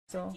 Eso.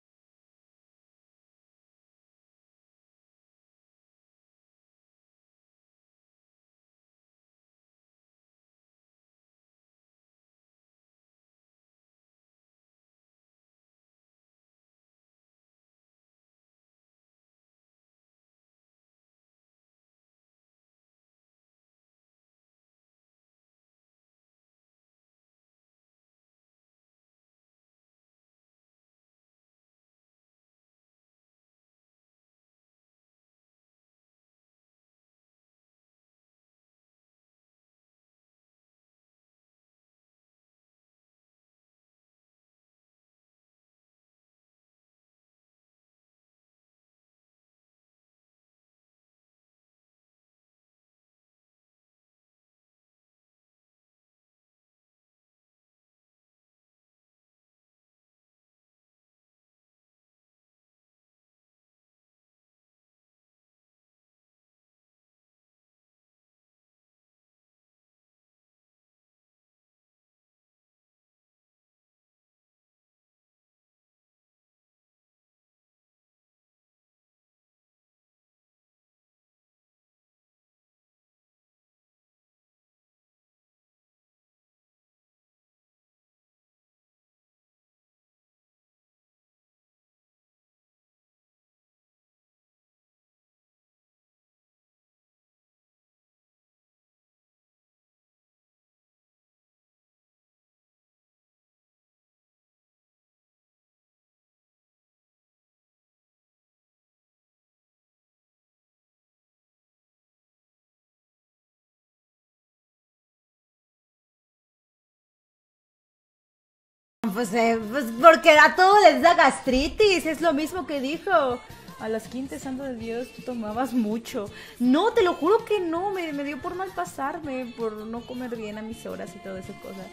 Pues porque a todos les da gastritis, es lo mismo que dijo. A las quintas, santo de Dios, tú tomabas mucho. No, te lo juro que no, me dio por mal pasarme, por no comer bien a mis horas y toda esa cosa.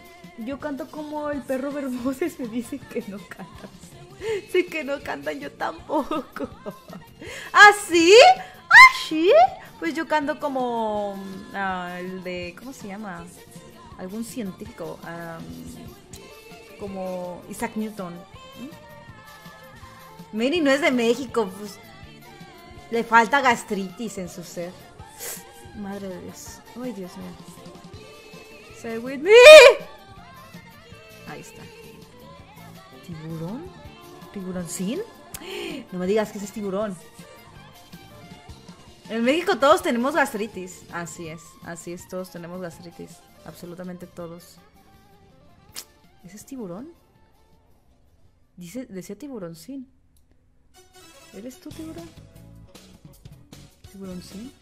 Yo canto como el perro Bermúdez, me dicen que no cantan. Sí que no cantan, yo tampoco. ¿Ah, sí? ¿Ah, sí? Pues yo canto como el de, ¿cómo se llama? Algún científico. Como Isaac Newton. Mary no es de México, pues le falta gastritis en su ser. Madre de Dios. Ay, Dios mío. Say with me. Ahí está. ¿Tiburón? ¿Tiburoncín? No me digas que ese es tiburón. En México todos tenemos gastritis. Así es, todos tenemos gastritis. Absolutamente todos. ¿Ese es tiburón? Decía tiburoncín. ¿Eres tú, tiburón? ¿Tiburoncín?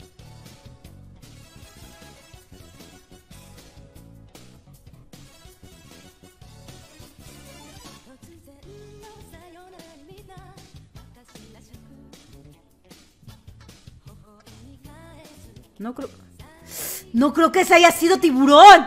No creo. No creo que ese haya sido tiburón.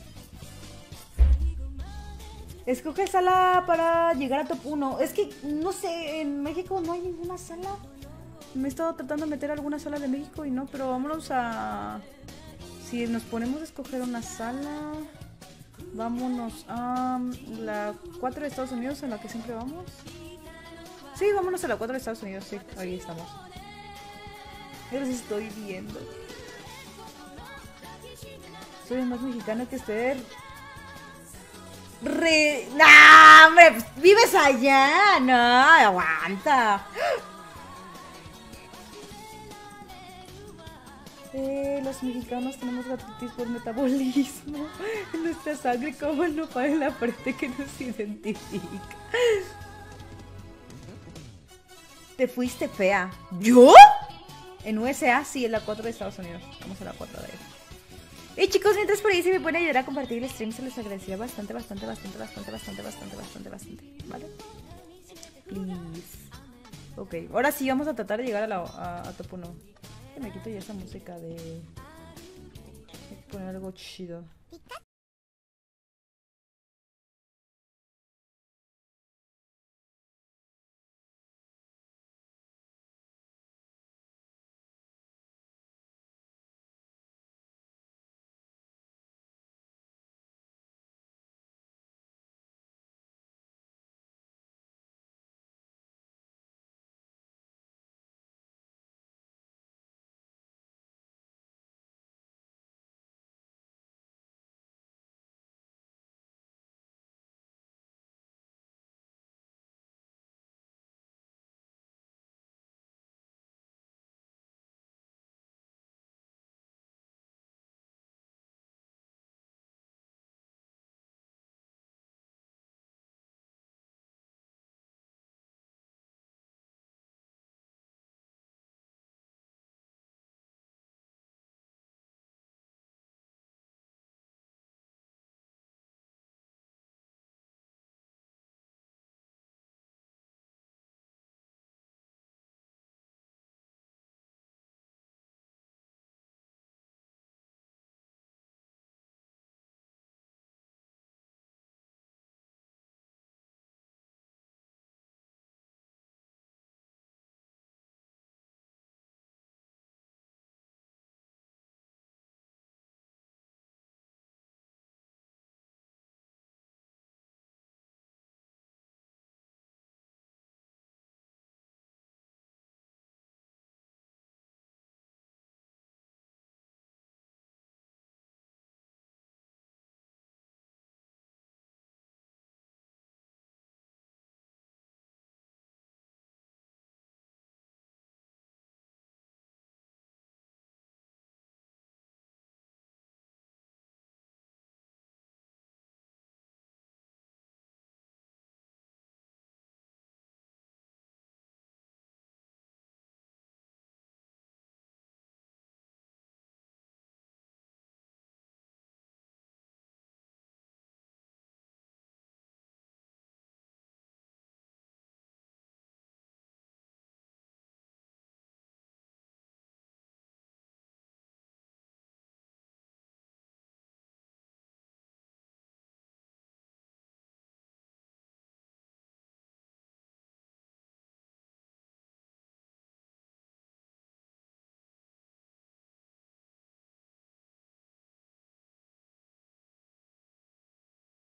Escoge sala para llegar a top 1. Es que, no sé, en México no hay ninguna sala. Me he estado tratando de meter a alguna sala de México y no, pero vámonos a... Si nos ponemos a escoger una sala, vámonos a la 4 de Estados Unidos, en la que siempre vamos. Sí, vámonos a la 4 de Estados Unidos, sí, ahí estamos. Yo los estoy viendo. Soy más mexicano que usted. ¡Nah, hombre! Pues, ¡vives allá! ¡No! ¡Aguanta! Los mexicanos tenemos gastritis por metabolismo en nuestra sangre, como el nopal en la parte que nos identifica. Te fuiste fea. ¿Yo? En USA, sí, en la 4 de Estados Unidos. Vamos a la 4 de ellos. Y chicos, mientras por ahí se me pueden ayudar a compartir el stream, se les agradecería bastante. ¿Vale? Please. Ok, ahora sí vamos a tratar de llegar a top 1. Me quito ya esa música de... Hay que poner algo chido.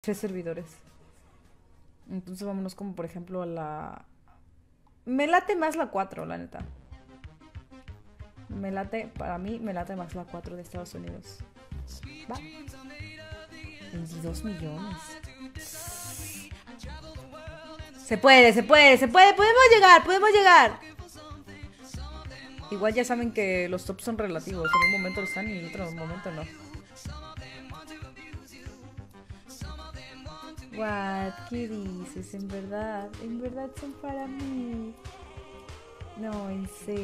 3 servidores. Entonces vámonos como por ejemplo a la... Me late más la 4, la neta. Para mí me late más la 4 de Estados Unidos. Va. 22 millones. Se puede, podemos llegar. Igual ya saben que los tops son relativos. En un momento lo están y en otro momento no. What? ¿Qué dices? En verdad son para mí. No, en serio.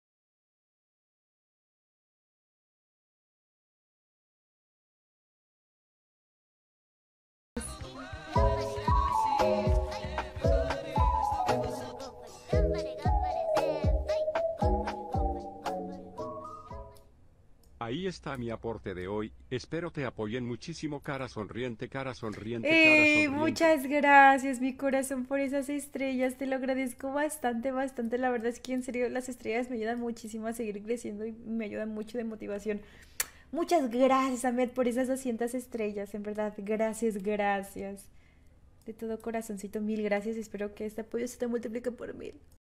Ahí está mi aporte de hoy, espero te apoyen muchísimo, cara sonriente, cara sonriente, cara ¡Ey! sonriente. Muchas gracias, mi corazón, por esas estrellas. Te lo agradezco bastante, bastante. La verdad es que en serio las estrellas me ayudan muchísimo a seguir creciendo y me ayudan mucho de motivación. Muchas gracias, Ahmed, por esas 200 estrellas. En verdad, gracias, gracias. De todo corazoncito, mil gracias. Espero que este apoyo se te multiplique por 1000.